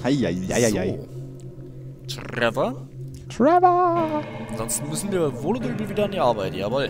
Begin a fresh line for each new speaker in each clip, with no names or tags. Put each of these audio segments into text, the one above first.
Eieieiei.
So. Trevor. Ansonsten müssen wir wohl oder übel wieder an die Arbeit. Jawohl.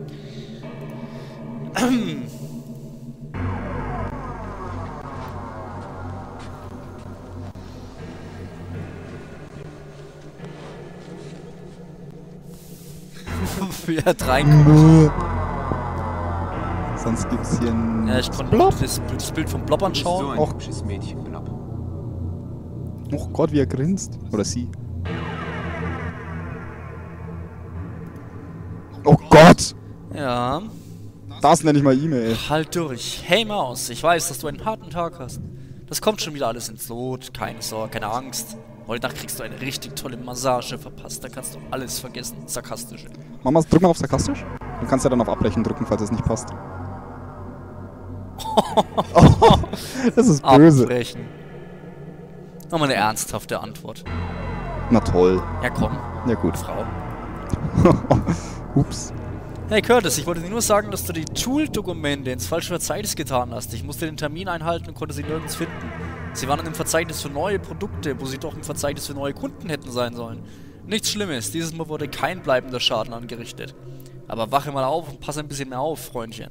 Wie er hat reinkommt.
Sonst gibt's hier ein...
Ja, ich konnte das Bild vom Blob anschauen.
Och, oh Gott, wie er grinst. Oder sie. Oh Gott!
Ja.
Das nenne ich mal E-Mail.
Halt durch. Hey Maus, ich weiß, dass du einen harten Tag hast. Das kommt schon wieder alles ins Lot. Keine Sorge, keine Angst. Heute Nacht kriegst du eine richtig tolle Massage verpasst. Da kannst du alles vergessen. Sarkastisch.
Mama, drück mal auf sarkastisch. Du kannst ja dann auf Abbrechen drücken, falls es nicht passt. Oh, das ist böse.
Abbrechen. Nochmal eine ernsthafte Antwort.
Na toll.
Ja komm.
Ja gut.
Frau.
Ups.
Hey Curtis, ich wollte dir nur sagen, dass du die Tool-Dokumente ins falsche Verzeichnis getan hast. Ich musste den Termin einhalten und konnte sie nirgends finden. Sie waren in dem Verzeichnis für neue Produkte, wo sie doch im Verzeichnis für neue Kunden hätten sein sollen. Nichts Schlimmes, dieses Mal wurde kein bleibender Schaden angerichtet. Aber wache mal auf und passe ein bisschen mehr auf, Freundchen.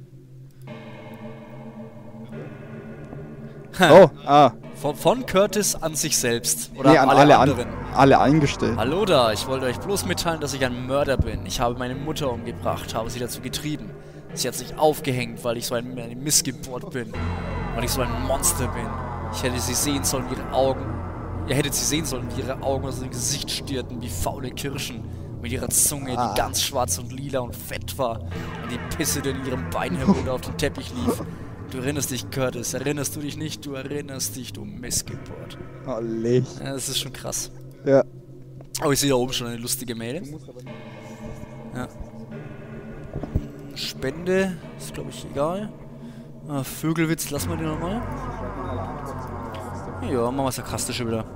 Oh,
Von Curtis an sich selbst. Oder
nee,
an
an
alle anderen.
Alle eingestellt.
Hallo da, ich wollte euch bloß mitteilen, dass ich ein Mörder bin. Ich habe meine Mutter umgebracht, habe sie dazu getrieben. Sie hat sich aufgehängt, weil ich so eine Missgeburt bin. Weil ich so ein Monster bin. Ich hätte sie sehen sollen, ihre Augen. Ihr hättet sie sehen sollen, wie ihre Augen aus dem Gesicht stierten, wie faule Kirschen. Mit ihrer Zunge, die ganz schwarz und lila und fett war. Und die Pisse, die in ihrem Bein herunter auf den Teppich lief. Du erinnerst dich, Curtis. Erinnerst du dich nicht? Du erinnerst dich, du Missgeburt.
Oh, Lich.
Ja, das ist schon krass.
Ja.
Oh, ich sehe da oben schon eine lustige Mail. Ja. Spende ist, glaube ich, egal. Vögelwitz, lassen wir den nochmal. Ja, machen wir sarkastische wieder.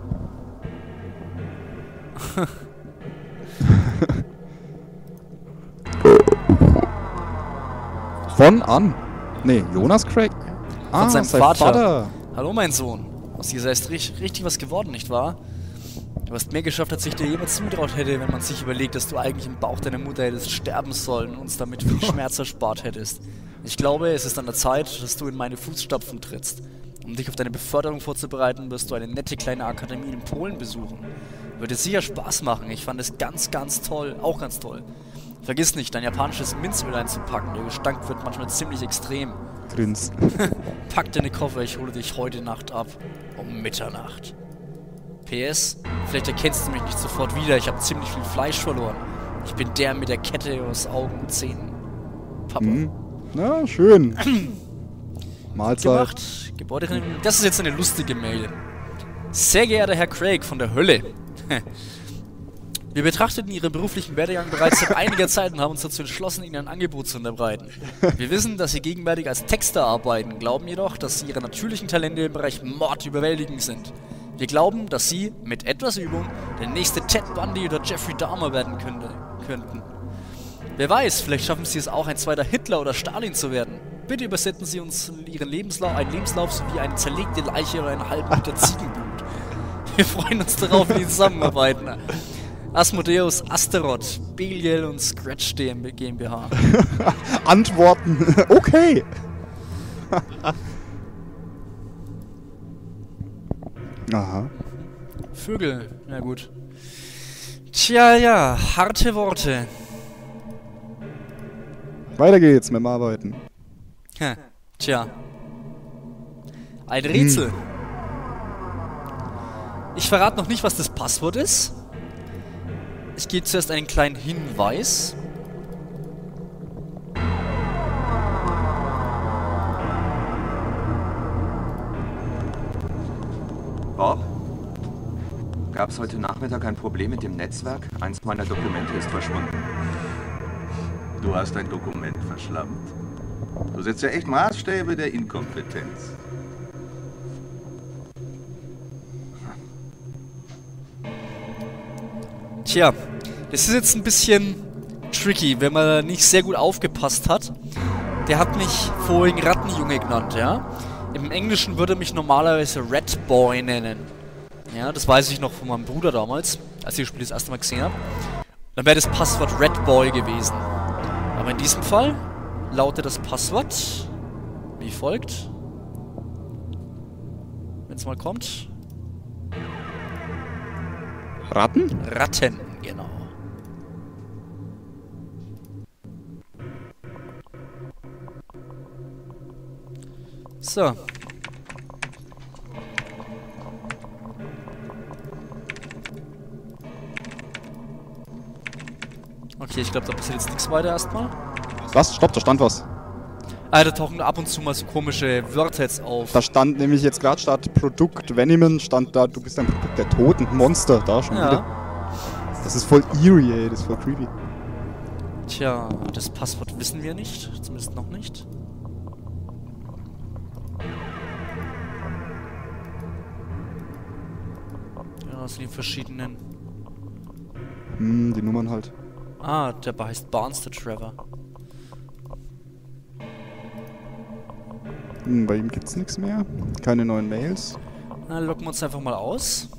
Von an. Nee, Jonas Craig.
Von seinem Vater. Hallo, mein Sohn. Aus dieser ist richtig was geworden, nicht wahr? Du hast mehr geschafft, als ich dir jemals zugetraut hätte, wenn man sich überlegt, dass du eigentlich im Bauch deiner Mutter hättest sterben sollen und uns damit viel Schmerz erspart hättest. Ich glaube, es ist an der Zeit, dass du in meine Fußstapfen trittst. Um dich auf deine Beförderung vorzubereiten, wirst du eine nette kleine Akademie in Polen besuchen. Würde sicher Spaß machen. Ich fand es ganz toll. Auch ganz toll. Vergiss nicht, dein japanisches Minzöl einzupacken. Der Gestank wird manchmal ziemlich extrem.
Grins.
Pack deine Koffer, ich hole dich heute Nacht ab. Um Mitternacht. PS, vielleicht erkennst du mich nicht sofort wieder. Ich habe ziemlich viel Fleisch verloren. Ich bin der mit der Kette aus Augen und Zähnen. Papa.
Na, schön. Mahlzeit.
Gemacht. Gebäudereinigung. Das ist jetzt eine lustige Mail. Sehr geehrter Herr Craig von der Hölle. Wir betrachteten Ihren beruflichen Werdegang bereits seit einiger Zeit und haben uns dazu entschlossen, Ihnen ein Angebot zu unterbreiten. Wir wissen, dass Sie gegenwärtig als Texter arbeiten, glauben jedoch, dass Sie Ihre natürlichen Talente im Bereich Mord überwältigend sind. Wir glauben, dass Sie, mit etwas Übung, der nächste Ted Bundy oder Jeffrey Dahmer werden könnten. Wer weiß, vielleicht schaffen Sie es auch, ein zweiter Hitler oder Stalin zu werden. Bitte übersetzen Sie uns einen Lebenslauf sowie eine zerlegte Leiche oder einen halben Liter Ziegenblut. Wir freuen uns darauf, wie Sie zusammenarbeiten. Asmodeus, Asteroth, Belial und Scratch GmbH.
Antworten. Okay. Aha.
Vögel, na gut. Tja, ja, harte Worte.
Weiter geht's mit dem Arbeiten.
Tja. Ein Rätsel. Ich verrate noch nicht, was das Passwort ist. Ich gebe zuerst einen kleinen Hinweis.
Bob? Gab es heute Nachmittag ein Problem mit dem Netzwerk? Eins meiner Dokumente ist verschwunden.
Du hast ein Dokument verschlammt. Du setzt ja echt Maßstäbe der Inkompetenz.
Tja, das ist jetzt ein bisschen tricky, wenn man nicht sehr gut aufgepasst hat. Der hat mich vorhin Rattenjunge genannt, ja? Im Englischen würde er mich normalerweise Rat Boy nennen. Ja, das weiß ich noch von meinem Bruder damals, als ich das Spiel das erste Mal gesehen habe. Dann wäre das Passwort Red Boy gewesen. Aber in diesem Fall lautet das Passwort wie folgt. Wenn es mal kommt.
Ratten?
Ratten, genau. So. Okay, ich glaube, da passiert jetzt nichts weiter erstmal.
Was? Stopp, da stand was.
Ah, da tauchen ab und zu mal so komische Wörter jetzt auf.
Da stand nämlich jetzt gerade statt Produkt Veniman, stand da, du bist ein Produkt der Toten. Monster, da schon wieder. Das ist voll eerie, ey, das ist voll creepy.
Tja, das Passwort wissen wir nicht. Zumindest noch nicht. Ja, das sind die verschiedenen...
Die Nummern halt.
Ah, der heißt Barnes, der Trevor.
Bei ihm gibt's nichts mehr. Keine neuen Mails.
Na, locken wir uns einfach mal aus.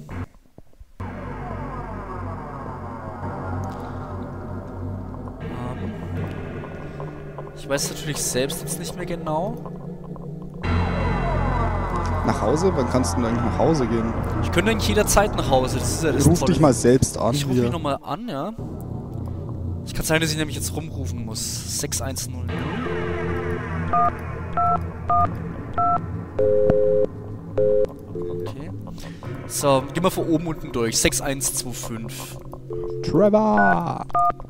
Ich weiß natürlich selbst jetzt nicht mehr genau.
Nach Hause? Wann kannst du denn eigentlich nach Hause gehen?
Ich könnte eigentlich jederzeit nach Hause. Das ist ja das
Ruf
Tolle.
dich mal selbst an.
Ich rufe
hier.
mich nochmal an, ja. Ich kann sein, dass ich nämlich jetzt rumrufen muss. 6100. Okay. So, gehen wir von oben unten durch. 6125.
Trevor!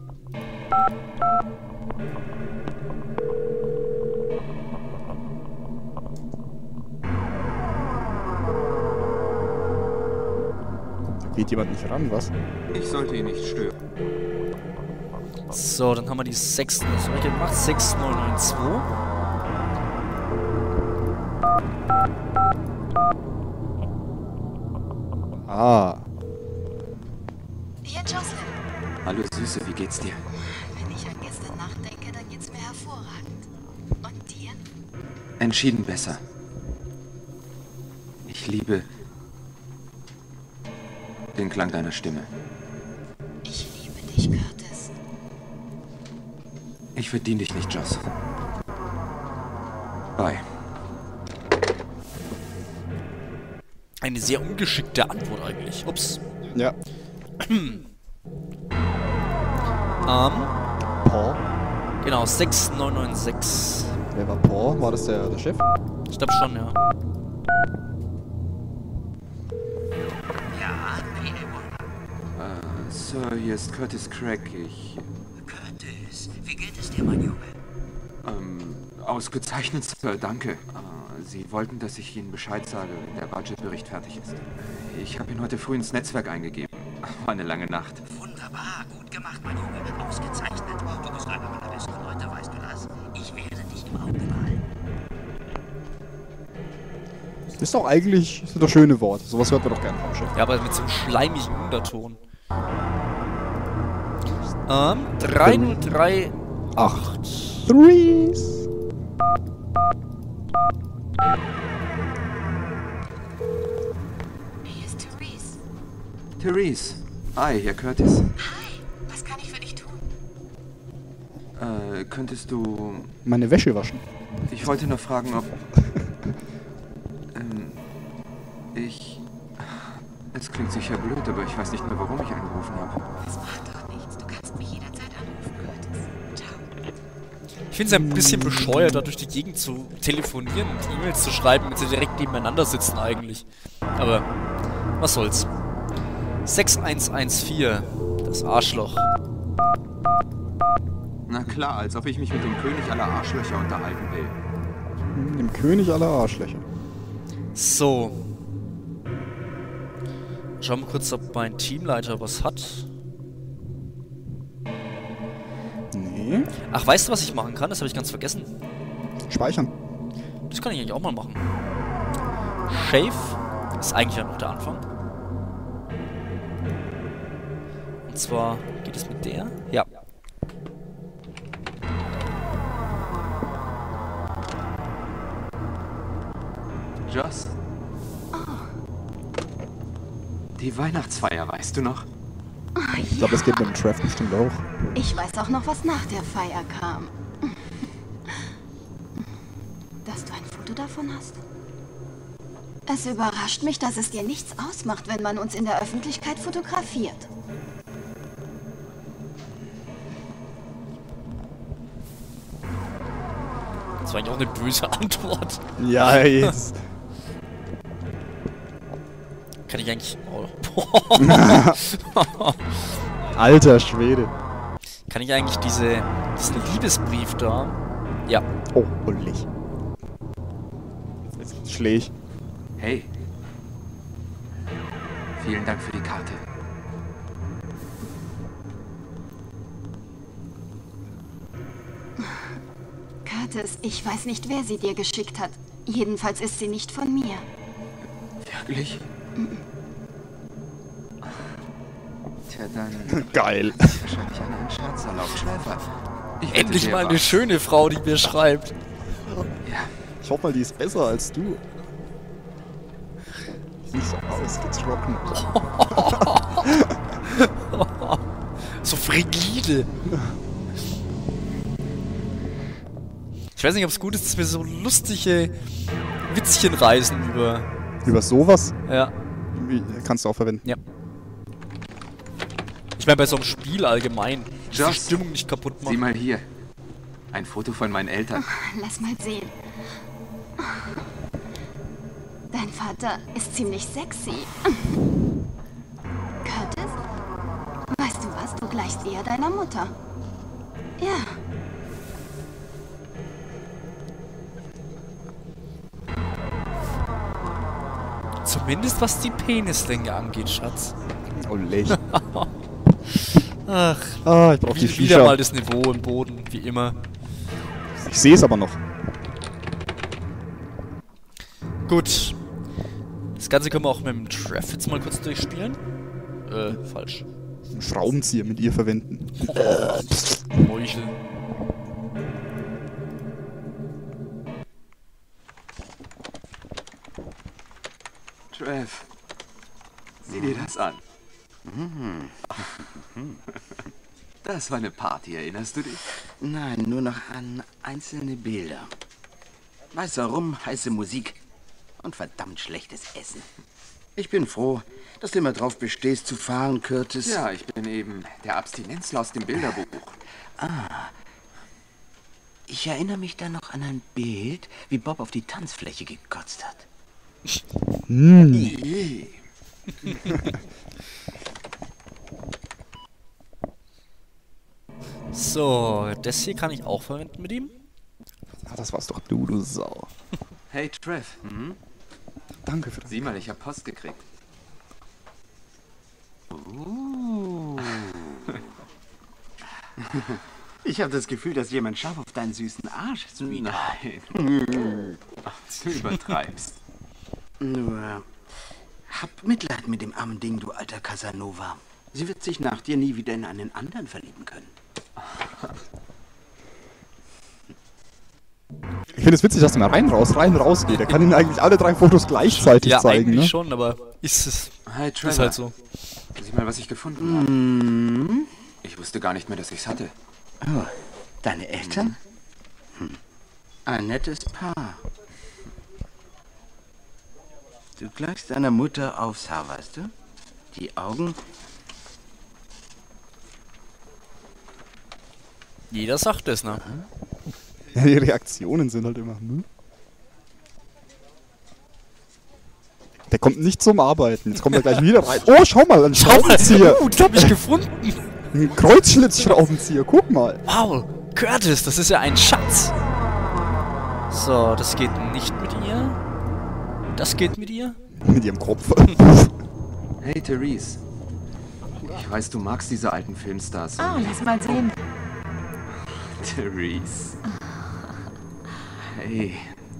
Da geht jemand nicht ran, was?
Ich sollte ihn nicht stören.
So, dann haben wir die 6. Was habe ich denn gemacht? 6992.
Ah.
Hier, Jocelyn.
Hallo Süße, wie geht's dir?
Wenn ich an gestern Nacht denke, dann geht's mir hervorragend. Und dir?
Entschieden besser. Ich liebe den Klang deiner Stimme.
Ich liebe dich, Curtis.
Ich verdiene dich nicht, Joss. Bye.
Eine sehr ungeschickte Antwort eigentlich. Ups.
Ja. Paul?
Genau, 6996.
Wer war Paul? War das der Chef?
Ich glaube schon, ja.
Sir, hier ist Curtis Craig.
Curtis, wie geht es dir, mein Junge?
Ausgezeichnet, Sir, danke. Sie wollten, dass ich Ihnen Bescheid sage, wenn der Budgetbericht fertig ist. Ich habe ihn heute früh ins Netzwerk eingegeben. War eine lange Nacht.
Wunderbar, gut gemacht, mein Junge. Ausgezeichnet. Du bist einer meiner besten Leute, weißt du das? Ich werde dich im Auge behalten.
Ist doch eigentlich, sind doch schöne Worte. Sowas hört man doch gerne vom Chef.
Ja, aber mit so einem schleimigen Unterton. 3038.
Threes!
Hier ist Therese.
Therese. Hi, hier Curtis.
Hi, was kann ich für dich tun?
Könntest du...
Meine Wäsche waschen.
Ich wollte nur fragen, ob... Es klingt sicher blöd, aber ich weiß nicht mehr, warum ich angerufen habe.
Das macht doch nichts. Du kannst mich jederzeit anrufen, Curtis. Ciao.
Ich finde es ein bisschen bescheuert, da durch die Gegend zu telefonieren und E-Mails zu schreiben, wenn sie direkt nebeneinander sitzen eigentlich. Aber was soll's. 6114. Das Arschloch.
Na klar, als ob ich mich mit dem König aller Arschlöcher unterhalten will.
Dem König aller Arschlöcher.
So. Schauen wir kurz, ob mein Teamleiter was hat.
Nee.
Ach, weißt du, was ich machen kann? Das habe ich ganz vergessen.
Speichern.
Das kann ich eigentlich auch mal machen. Shave ist eigentlich ja noch der Anfang. Und zwar geht es mit der. Ja.
Joss? Die Weihnachtsfeier, weißt du noch?
Ich glaube, das geht mit dem Treff bestimmt auch.
Ich weiß auch noch, was nach der Feier kam. Dass du ein Foto davon hast? Es überrascht mich, dass es dir nichts ausmacht, wenn man uns in der Öffentlichkeit fotografiert.
Das war eigentlich auch eine böse Antwort.
Ja, jetzt.
Kann ich eigentlich... Oh.
Alter Schwede.
Kann ich eigentlich diesen Liebesbrief da... Ja.
Oh, hullig. Jetzt schläg.
Hey. Vielen Dank für die Karte.
Curtis, ich weiß nicht, wer sie dir geschickt hat. Jedenfalls ist sie nicht von mir.
Wirklich? Tja, dann...
Geil.
Wahrscheinlich ein Scherz erlaubt, Schläfer.
Endlich mal eine schöne Frau, die mir schreibt.
Ja.
Ich hoffe mal, die ist besser als du. Sieht so ausgetrocknet.
So frigide. Ich weiß nicht, ob es gut ist, dass wir so lustige Witzchen reißen über...
Über sowas?
Ja.
Kannst du auch verwenden.
Ja. Ich meine, bei so einem Spiel allgemein. Die
Joss,
Stimmung nicht kaputt
sieh
machen.
mal hier. Ein Foto von meinen Eltern.
Lass mal sehen. Dein Vater ist ziemlich sexy. Curtis? Weißt du was? Du gleichst eher deiner Mutter. Ja.
Zumindest was die Penislänge angeht, Schatz.
Oh, Lech.
Ach,
Ah, ich brauch die
wieder
Shisha.
mal das Niveau im Boden, wie immer.
Ich sehe es aber noch.
Gut. Das Ganze können wir auch mit dem Treff jetzt mal kurz durchspielen. Falsch.
Einen Schraubenzieher mit ihr verwenden.
Meuchel.
Trev, sieh dir das an. Das war eine Party, erinnerst du dich?
Nein, nur noch an einzelne Bilder. Weißer Rum, heiße Musik und verdammt schlechtes Essen. Ich bin froh, dass du immer drauf bestehst zu fahren, Curtis.
Ja, ich bin eben der Abstinenzler aus dem Bilderbuch.
Ich erinnere mich da noch an ein Bild, wie Bob auf die Tanzfläche gekotzt hat.
So, das hier kann ich auch verwenden mit ihm.
Ah, das war's doch du Sau.
Hey, Trev.
Danke für das.
Sieh mal, ich hab Post gekriegt.
Ich habe das Gefühl, dass jemand scharf auf deinen süßen Arsch ist.
Nein. Du übertreibst.
Nur, hab Mitleid mit dem armen Ding, du alter Casanova. Sie wird sich nach dir nie wieder in einen anderen verlieben können.
Ich finde es witzig, dass er mal rein, raus geht. Er kann ihnen eigentlich alle 3 Fotos gleichzeitig
Ja,
zeigen,
eigentlich
ne?
schon, aber ist es.
Hi, Trevor.
Ist halt so.
Sieh mal, was ich gefunden habe. Ich wusste gar nicht mehr, dass ich's hatte.
Oh, deine Eltern? Ein nettes Paar. Du gleichst deiner Mutter aufs Haar, weißt du? Die Augen.
Jeder sagt es, ne?
Ja, die Reaktionen sind halt immer, hm? Der kommt nicht zum Arbeiten. Jetzt kommt er gleich wieder rein. Oh, schau mal, ein Schraubenzieher.
Das hab ich gefunden.
Ein Kreuzschlitzschraubenzieher, guck mal.
Wow, Curtis, das ist ja ein Schatz. So, das geht nicht mit ihr. Das geht mit ihr.
Mit ihrem Kopf.
Hey, Therese. Ich weiß, du magst diese alten Filmstars.
Lass mal sehen.
Therese. Hey.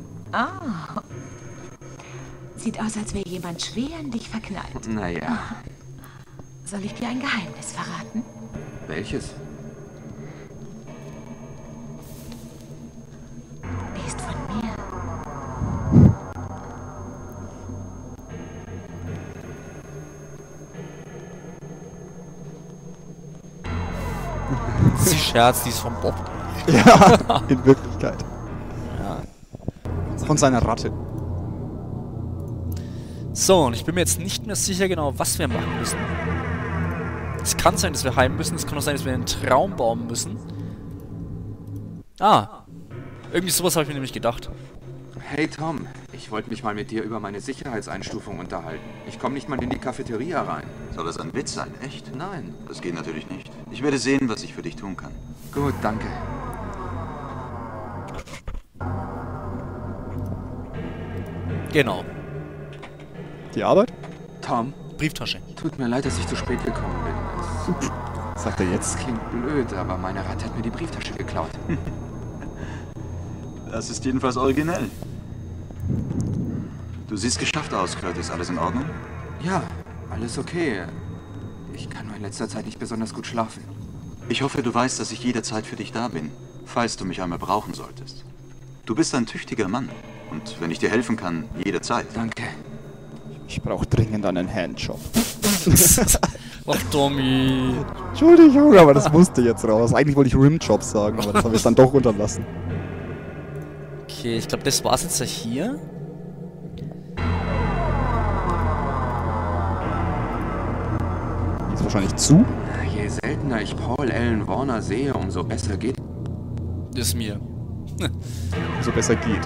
Sieht aus, als wäre jemand schwer in dich verknallt.
Naja.
Soll ich dir ein Geheimnis verraten?
Welches?
Er ist von mir.
Sie scherzt, die ist vom Bob.
Ja, in Wirklichkeit. Von seiner Ratte.
So, und ich bin mir jetzt nicht mehr sicher genau, was wir machen müssen. Es kann sein, dass wir heim müssen. Es kann auch sein, dass wir einen Traum bauen müssen. Ah. Irgendwie sowas habe ich mir nämlich gedacht.
Hey Tom, ich wollte mich mal mit dir über meine Sicherheitseinstufung unterhalten. Ich komme nicht mal in die Cafeteria rein.
Soll das ein Witz sein, echt?
Nein.
Das geht natürlich nicht. Ich werde sehen, was ich für dich tun kann.
Gut, danke.
Genau.
Die Arbeit?
Tom,
Brieftasche.
tut mir leid, dass ich zu spät gekommen bin.
Was sagt er
Das
jetzt?
klingt blöd, aber meine Ratte hat mir die Brieftasche geklaut.
Das ist jedenfalls originell. Du siehst geschafft aus, Kurt. Ist alles in Ordnung?
Ja, alles okay. Ich kann nur in letzter Zeit nicht besonders gut schlafen.
Ich hoffe, du weißt, dass ich jederzeit für dich da bin, falls du mich einmal brauchen solltest. Du bist ein tüchtiger Mann. Und wenn ich dir helfen kann, jederzeit.
Danke.
Ich brauche dringend einen Handjob.
Ach, Tommy.
Entschuldigung, aber das musste jetzt raus. Eigentlich wollte ich Rimjob sagen, aber das habe ich dann doch unterlassen.
Okay, ich glaube, das war's jetzt ja hier.
Die ist wahrscheinlich zu.
Je seltener ich Paul Allen Warner sehe, umso besser geht.
Ist mir.
So besser geht.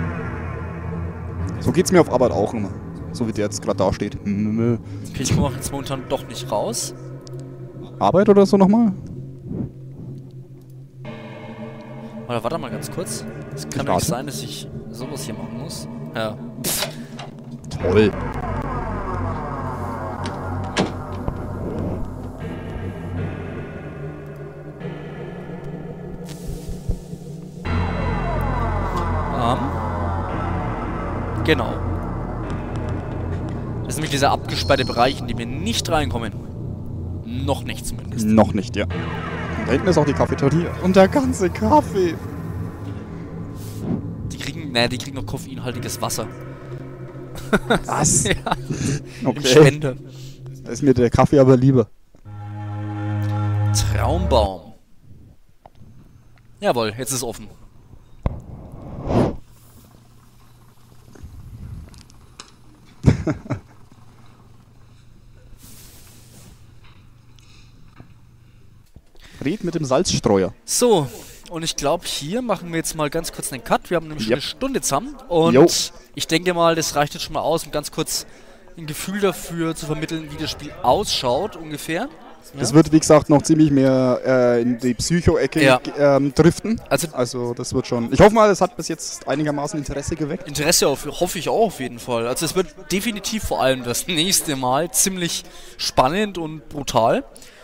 So geht's mir auf Arbeit auch immer. So wie der jetzt gerade da steht.
Okay, ich komme auch jetzt momentan doch nicht raus.
Arbeit oder so nochmal?
Oder warte mal ganz kurz. Es kann doch nicht sein, dass ich sowas hier machen muss. Ja.
Toll.
Genau. Das ist nämlich dieser abgesperrte Bereich, in dem wir nicht reinkommen. Noch nicht zumindest.
Noch nicht, ja. Und da hinten ist auch die Cafeteria. Und der ganze Kaffee.
Die kriegen noch koffeinhaltiges Wasser.
Was?
Ja. Im
Okay.
Spender.
Da ist mir der Kaffee aber lieber.
Traumbaum. Jawohl, jetzt ist offen.
Red mit dem Salzstreuer.
So, und ich glaube, hier machen wir jetzt mal ganz kurz einen Cut. Wir haben nämlich schon
Yep.
eine Stunde zusammen. Und
Jo.
ich denke mal, das reicht jetzt schon mal aus, um ganz kurz ein Gefühl dafür zu vermitteln, wie das Spiel ausschaut ungefähr.
Das wird, wie gesagt, noch ziemlich mehr in die Psycho-Ecke
Ja.
driften.
Also
Also das wird schon... Ich hoffe mal, es hat bis jetzt einigermaßen Interesse geweckt.
Interesse hoffe ich auch auf jeden Fall. Also es wird definitiv vor allem das nächste Mal ziemlich spannend und brutal.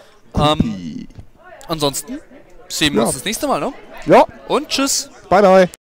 Ansonsten sehen wir
Ja.
uns das nächste Mal, ne?
Ja,
Und tschüss!
bye bye.